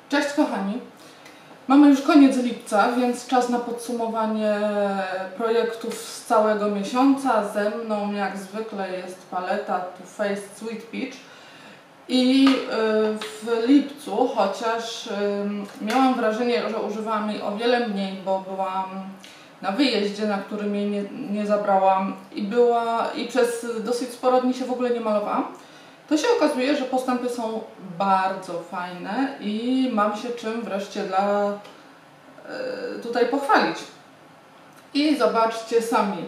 Cześć kochani, mamy już koniec lipca, więc czas na podsumowanie projektów z całego miesiąca. Ze mną jak zwykle jest paleta Too Faced Sweet Peach i w lipcu, chociaż miałam wrażenie, że używałam jej o wiele mniej, bo byłam na wyjeździe, na którym jej nie zabrałam i przez dosyć sporo dni się w ogóle nie malowałam. To się okazuje, że postępy są bardzo fajne i mam się czym wreszcie tutaj pochwalić. I zobaczcie sami.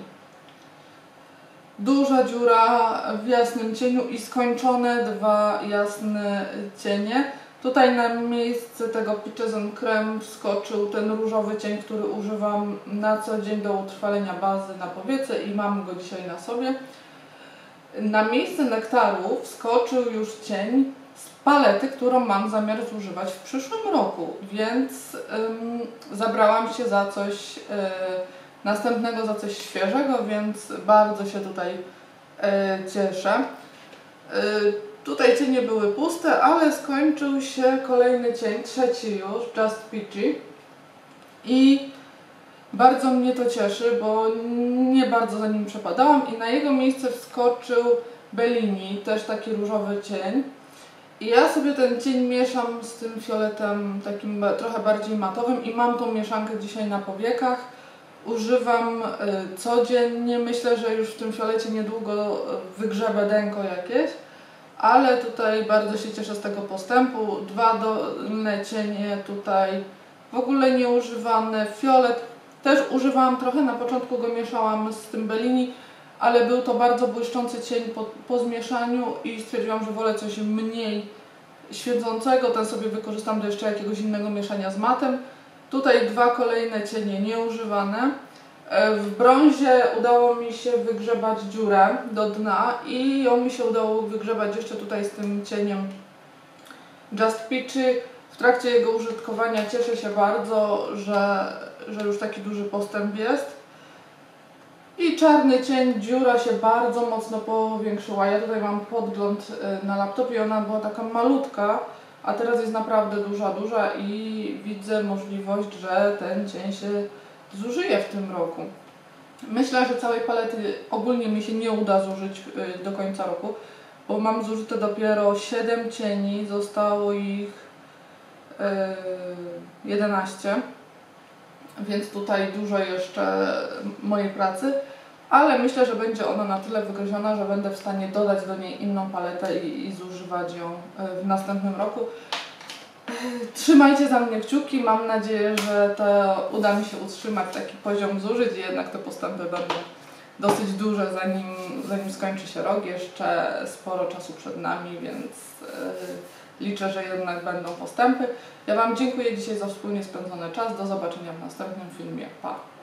Duża dziura w jasnym cieniu i skończone dwa jasne cienie. Tutaj na miejsce tego Peaches and Creme wskoczył ten różowy cień, który używam na co dzień do utrwalenia bazy na powiece i mam go dzisiaj na sobie. Na miejsce nektaru wskoczył już cień z palety, którą mam zamiar zużywać w przyszłym roku, więc zabrałam się za coś następnego, za coś świeżego, więc bardzo się tutaj cieszę. Tutaj cienie były puste, ale skończył się kolejny cień, trzeci już, Just Peachy. I bardzo mnie to cieszy, bo nie bardzo za nim przepadałam i na jego miejsce wskoczył Bellini, też taki różowy cień. I ja sobie ten cień mieszam z tym fioletem takim trochę bardziej matowym i mam tą mieszankę dzisiaj na powiekach. Używam codziennie, myślę, że już w tym fiolecie niedługo wygrzebę denko jakieś, ale tutaj bardzo się cieszę z tego postępu. Dwa dolne cienie tutaj w ogóle nieużywane, fiolet też używałam trochę, na początku go mieszałam z tym Bellini, ale był to bardzo błyszczący cień po zmieszaniu i stwierdziłam, że wolę coś mniej świecącego, ten sobie wykorzystam do jeszcze jakiegoś innego mieszania z matem. Tutaj dwa kolejne cienie nieużywane. W brązie udało mi się wygrzebać dziurę do dna i ją mi się udało wygrzebać jeszcze tutaj z tym cieniem Just Peachy. W trakcie jego użytkowania cieszę się bardzo, że już taki duży postęp jest. I czarny cień, dziura się bardzo mocno powiększyła. Ja tutaj mam podgląd na laptopie, ona była taka malutka, a teraz jest naprawdę duża i widzę możliwość, że ten cień się zużyje w tym roku. Myślę, że całej palety ogólnie mi się nie uda zużyć do końca roku, bo mam zużyte dopiero 7 cieni, zostało ich 11, więc tutaj dużo jeszcze mojej pracy, ale myślę, że będzie ona na tyle wygryziona, że będę w stanie dodać do niej inną paletę i zużywać ją w następnym roku. Trzymajcie za mnie kciuki, mam nadzieję, że to uda mi się utrzymać taki poziom zużyć i jednak te postępy będą dosyć duże, zanim skończy się rok. Jeszcze sporo czasu przed nami, więc liczę, że jednak będą postępy. Ja Wam dziękuję dzisiaj za wspólnie spędzony czas. Do zobaczenia w następnym filmie. Pa!